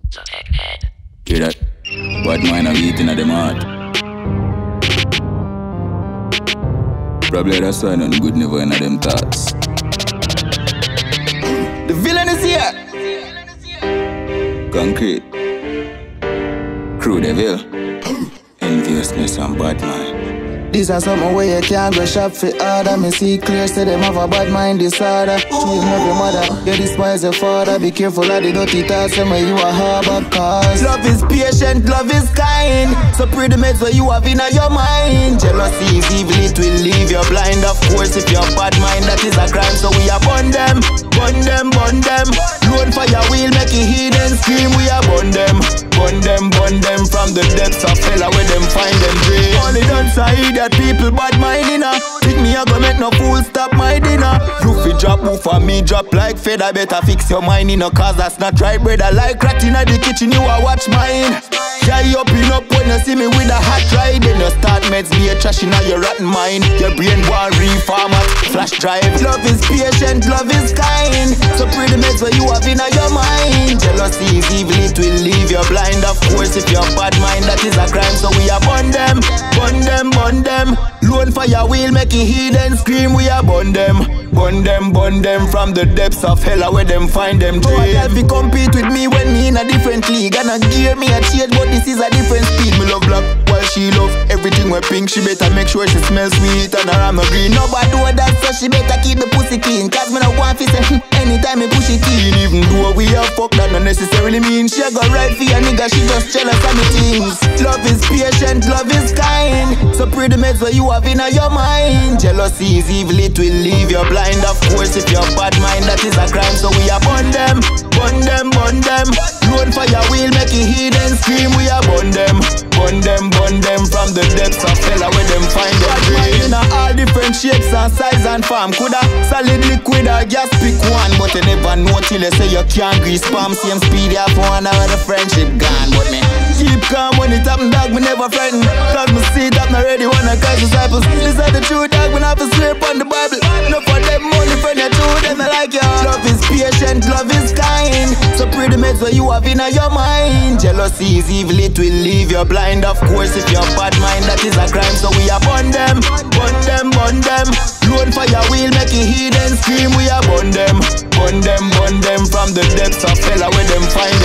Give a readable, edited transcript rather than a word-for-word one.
Hear that? Bad mind of eating at them heart. Probably that's why nothing good never in them thoughts. The villain is here. Concrete. Crew devil. Enviousness and bad mind. These are something where you can't go shop for order. Me see clear, say them have a bad mind disorder. Treat them your mother, you despise your father. Be careful of the dirty thoughts, and when you a harbor cause. Love is patient, love is kind. So pretty meds where you have in your mind. Jealousy is evil, it will leave you blind. Of course, if you're bad mind, that is a crime. So we are burn them, burn them, burn them. Load fire wheel, make it hidden scream. We are burn them, burn them, burn them. From the depths of hell, where them find them dream. Only done side that people bad mind inna. Think me a go make no fool stop my dinner. You fi drop move for me drop like feather. Better fix your mind inna, cause that's not right, brother. Like rat inna the kitchen, you a watch mine. Yeah, you pin up when you see me with a hot ride. Then you start meds be a trash inna your rotten mind. Your brain want reformat, flash drive. Love is patient, love is kind. So pretty meds where you have inna your mind. Jealousy is evil, it will leave you blind. Of course, if you're bad mind, that is a crime. So we are burn them, burn them, burn them. Load fire wheel, make it hidden scream. We are burn them, burn them, burn them. From the depths of hell, where them find them dream. Oh, I fi compete with me when me in a different league. And a gear me a change, but this is a different speed. Me love black while she love everything we pink. She better make sure she smells sweet and her arm no green. Nobody do that, so she better keep the pussy clean. Cause me no want fi say anytime me push it in. Even though we have fuck, that not necessarily mean she go right for a nigga, she just jealous of me things. Love is patient, love is kind. So pretty meds where you have in your mind. Jealousy is evil, it will leave you blind. Of course, if you're bad mind, that is a crime. So we are burn them, burn them, burn them. Load fire wheel, make it hidden scream. We are burn them, burn them, burn them. From the depths of hell, where them find them dream. In all different shapes and size and form. Coulda solid liquid or gas, pick one. But you never know till you say you can't grease palm. Same speed you have one, now the friendship gone. But me keep calm when it happen, dog, me never frightened. Cause me see that me ready wanna catch disciples. This is the truth, dog, when I have to swear upon the Bible. No for them money, friend, you true, them I like you. Love is patient, love is kind. So pretty meds where you have in your mind. Jealousy is evil, it will leave you blind. Of course, if you're bad mind, that is a crime. So we are burn them, burn them, burn them. Load fire wheel, make it hidden scream. We are burn them, burn them, burn them. From the depths of hell, where them find